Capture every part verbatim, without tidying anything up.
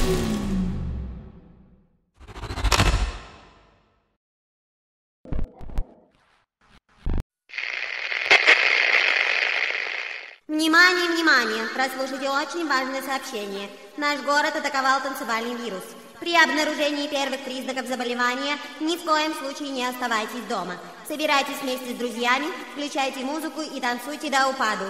Внимание, внимание! Прослушайте очень важное сообщение. Наш город атаковал танцевальный вирус. При обнаружении первых признаков заболевания ни в коем случае не оставайтесь дома. Собирайтесь вместе с друзьями, включайте музыку и танцуйте до упаду.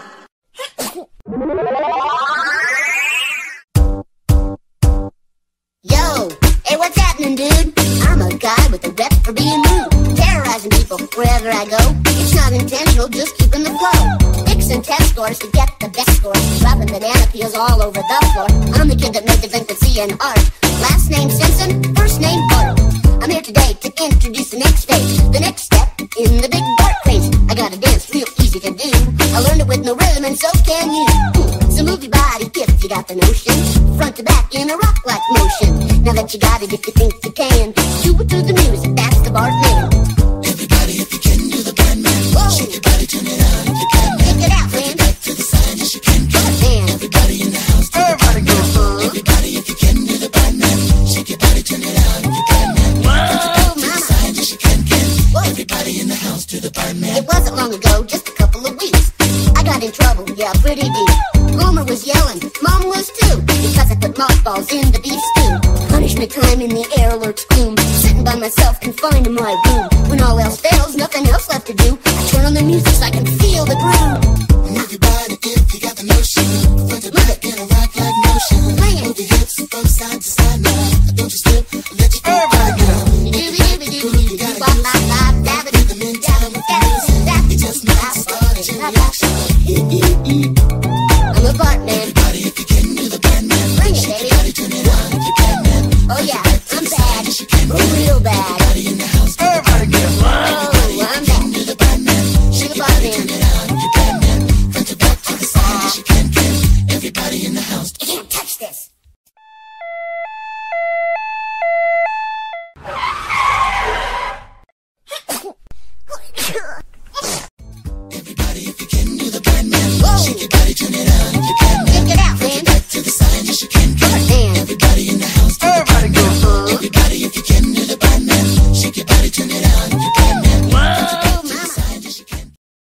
Yo, hey, what's happening, dude? I'm a guy with a rep for being rude, terrorizing people wherever I go. It's not intentional, just keeping the flow. Fixing test scores to get the best scores, dropping banana peels all over the floor. I'm the kid that made delinquency an art. Last name Simpson, first name Bart. I'm here today to introduce the next stage, the next step in the big Bart craze. I got a dance real easy to do. I learned it with no rhythm, and so can you. So move your body if you got the notion, front to back in a rock-like motion. Now that you got it, if you think you can, do it to the music, that's the Bart man. Everybody, if you can, do the Bart man. Whoa. Shake your body, turn it on if you can, man. Take it out, man. Back to the side, yes you can, can. Man. Everybody in the house, do Everybody the Bart man. Everybody, if you can, do the Bart man. Shake your body, turn it on if you can, man. Whoa, back to the side, yes you can, can. Whoa. Everybody in the house, do the Bart man. It wasn't long ago, just a couple of weeks, I got in trouble, yeah, pretty deep. Homer was yelling, Mom was too, because I put mothballs in the beef stew. Punishment time in the air lurks gloom, sitting by myself, confined in my room. When all else fails, nothing else left to do, I turn on the music so I can feel the groove. Move your body if you got the notion, front to back in a rock.